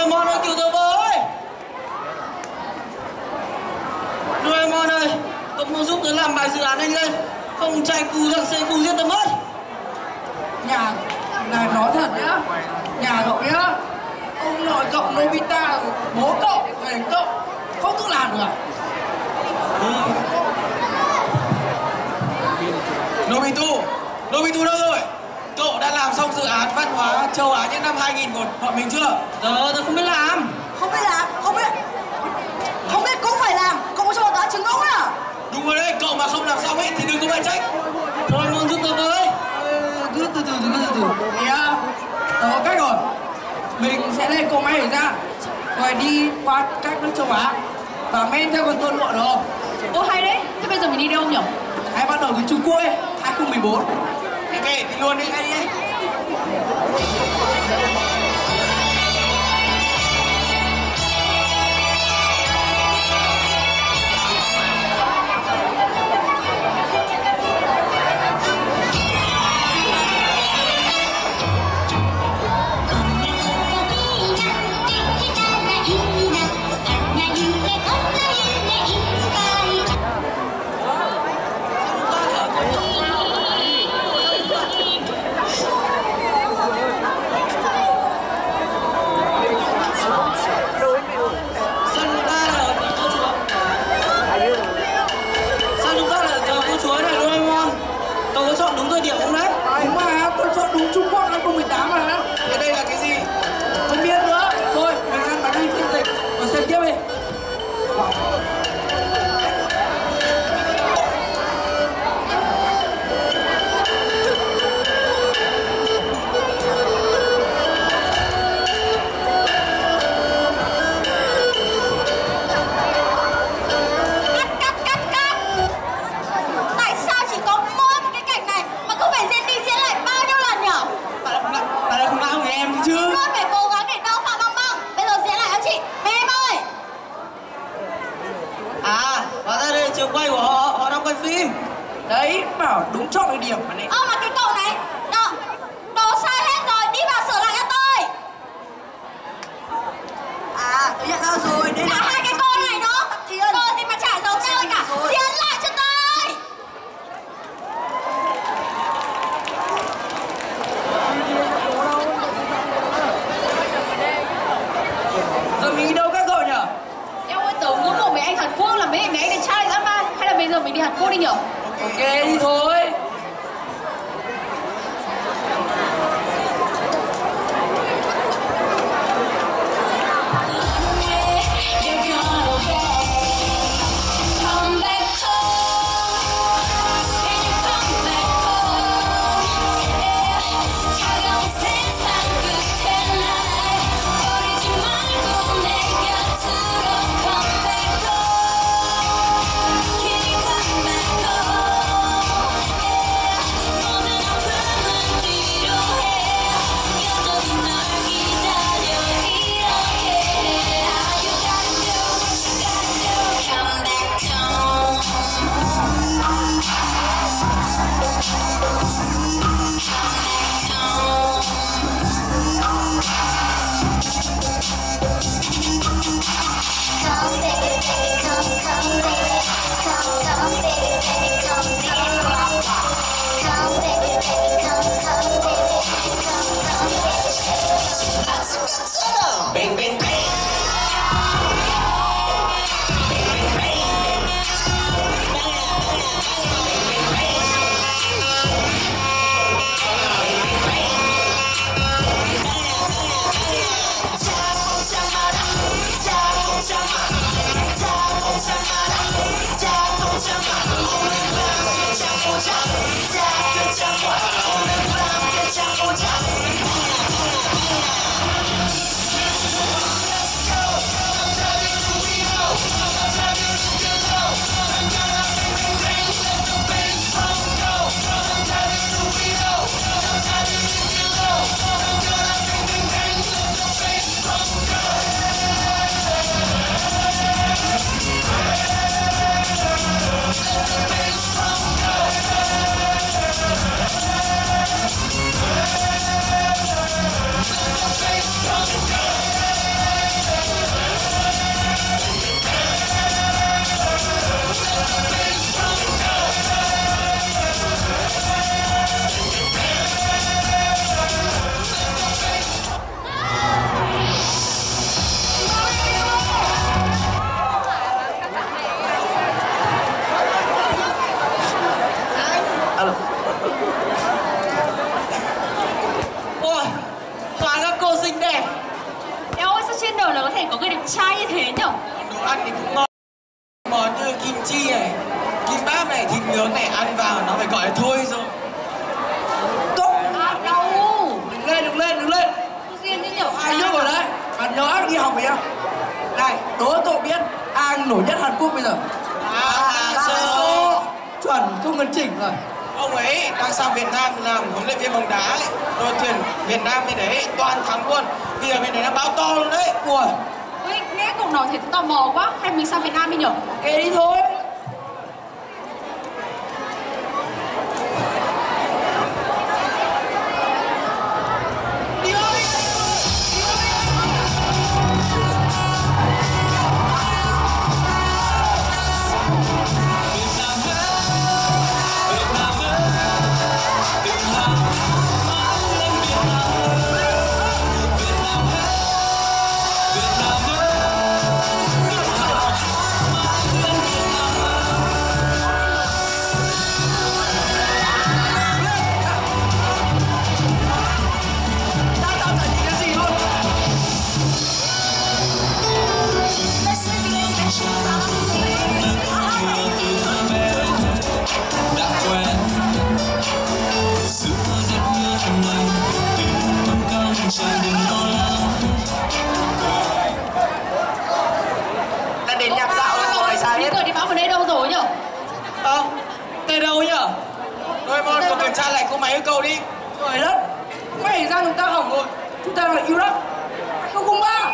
Doraemon ơi, cứu tớ với. Doraemon ơi, cậu mau giúp tớ làm bài dự án anh lên. Không chạy cù thằng Sengoku giết tớ mất. Nhà này nói thật nhá, nhà cậu nhá, ông nội cậu Nobita, bố cậu, thầy cậu không tự làm được à? Nobitu đâu rồi? Cậu đã làm xong dự án văn hóa châu Á những năm 2000 của bọn mình chưa? Tớ không biết làm. Không biết cũng phải làm. Cậu có cho bọn tớ trứng ống à? Đúng rồi đấy, cậu mà không làm xong ấy thì đừng có phải trách. Doraemon giúp tớ với. Cứ từ từ. Kìa, tớ có cách rồi. Mình sẽ lên cầu may ra, rồi đi qua các nước châu Á và men theo con tơ lụa được không? Ô hay đấy, thế bây giờ mình đi đâu nhỉ? Hãy bắt đầu từ Trung Quốc ấy, 2014. Ok, đi luôn đi. Đi. Đúng thời điểm không đấy? Đúng mà, tôi chọn đúng Trung Quốc 2018 mà. Thế đây là cái gì? Không biết nữa. Thôi, mình ăn bánh mì phiên dịch và xem tiếp đi. Trường quay của họ đang quay phim. Đấy, bảo đúng chọn cái điểm mà này. Mà cái cậu này, đồ sai hết rồi, đi vào sửa lại cho tôi. Tôi nhận ra rồi, đây là hai cái cô này nữa. Thì mà chả giống nhau cả, diễn lại cho tôi. Giờ mình đi đâu các cậu nhỉ? Em ơi, tớ ngưỡng mộ mấy anh Hàn Quốc là mấy anh này trai dã man. Hay là bây giờ mình đi Hàn Quốc đi nhở? Ok, đi thôi. ngờ là có thể có người đẹp trai như thế nhở? Đồ ăn thì cũng ngon. Món như kim chi này, kim báp này, thịt nướng này, ăn vào nó phải gọi là thôi rồi. Cậu Đâu? đừng lên. Riêng đi nhở? Ai nước rồi đấy. Bạn nhớ đi học vậy không? Này, đố cậu biết ai nổi nhất Hàn Quốc bây giờ? Chuẩn, không cần chỉnh rồi. Ông ấy đang sang Việt Nam làm huấn luyện viên bóng đá ấy. Đội tuyển Việt Nam bên đấy toàn thắng luôn. Bây giờ bên đấy nó báo to luôn đấy. Ui, Ui, nghe cậu nói thế tôi tò mò quá. Hay mình sang Việt Nam đi nhở? kệ đi thôi. Đã đến nhạc dạo rồi phải sao Những hết? người đi báo vào đây đâu rồi nhở? Đây đâu nhở? Doraemon có kiểm tra lại cô máy yêu cầu đi. Trời đất, mày ra chúng ta hỏng rồi. Chúng ta là yêu đất. 003.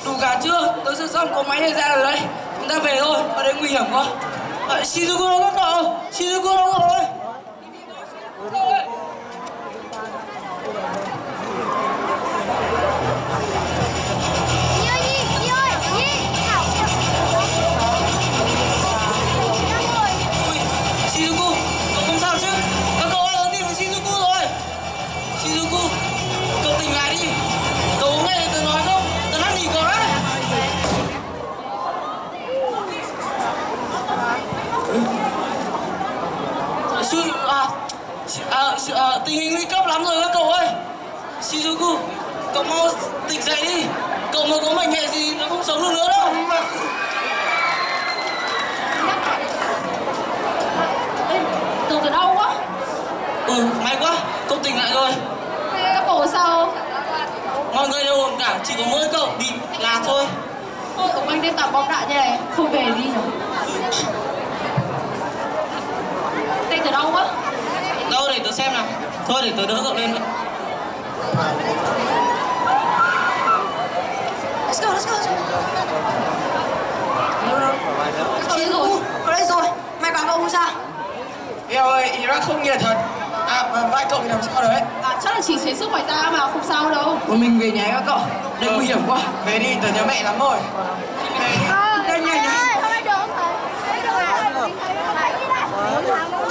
Đủ cả chưa? Tôi sửa xong có máy để ra rồi đấy. Chúng ta về thôi, ở đây nguy hiểm quá. Shizuku đâu các cậu? Shizuku đâu rồi? Shizuku, cậu không sao chứ? Các cậu ơi, tìm được Shizuku rồi. Shizuku, cậu tỉnh lại đi. Cậu nghe thấy tớ nói không? Tớ năn nỉ cậu đấy. Tình hình nguy cấp lắm rồi các cậu ơi. Shizuku, cậu mau tỉnh dậy đi. Cậu mà có mệnh hệ gì nó không sống được nữa đâu. Tường từ đâu quá? May quá, cậu tỉnh lại rồi. Các cậu sao? Mọi người đều ổn cả, chỉ có mỗi cậu bị lạc thôi. Ôi, ông anh đêm tạm bom đạn như này, không về đi nhỉ? Tên từ đâu quá? Đâu để tớ xem nào. Thôi để tớ đỡ cậu lên vậy. Let's go, let's go, let's go. Shizuku, Có đây rồi. May quá cậu không sao. Eo ơi, Iraq không nhiệt thật. Vai cậu bị làm sao đấy? chắc là chỉ thấy sức ngoài da mà không sao đâu. Thôi mình về nhà các cậu. Đây nguy hiểm quá. Về đi, tớ nhớ mẹ lắm rồi. Về đi. Nhanh nhanh nhanh. Không được không thầy. Được rồi. Thầy đi đây. Thằng nữa.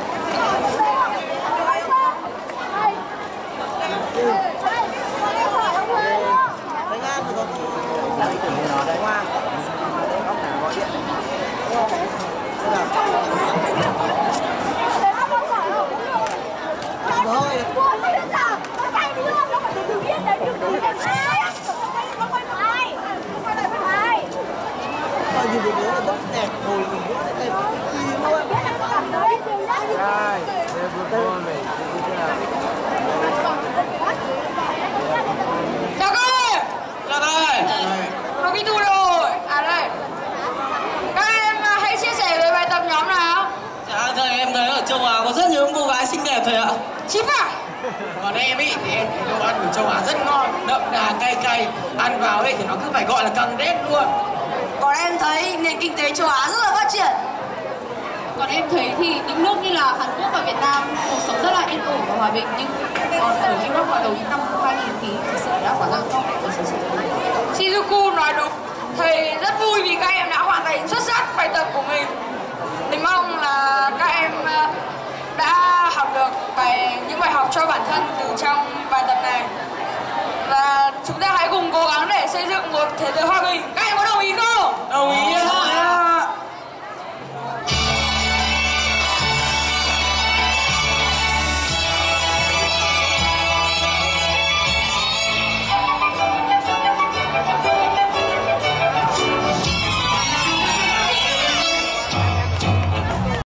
Chào các ơi. Ra đây. Nó đi tu rồi. À đây. Các em hãy chia sẻ về bài tập nhóm nào. Dạ thầy, em thấy ở châu Á có rất nhiều cô gái xinh đẹp thầy ạ. Chính phải. Còn em ý thì em thấy đồ ăn của châu Á rất ngon, đậm đà cay cay, ăn vào ấy thì nó cứ phải gọi là căng đét luôn. Còn em thấy nền kinh tế châu Á rất là phát triển. Còn em thấy thì những nước như là Hàn Quốc và Việt Nam cuộc sống rất là yên ổn và hòa bình, nhưng còn ở Europe vào đầu những năm 2000 thì thực sự đã quá tăng tốc. Shizuku nói đúng. Thầy rất vui vì các em đã hoàn thành xuất sắc bài tập của mình. Mình mong là các em đã học được những bài học cho bản thân từ trong bài tập này. Và chúng ta hãy cùng cố gắng để xây dựng một thế giới hòa bình. Các em có đồng ý không? Đồng ý.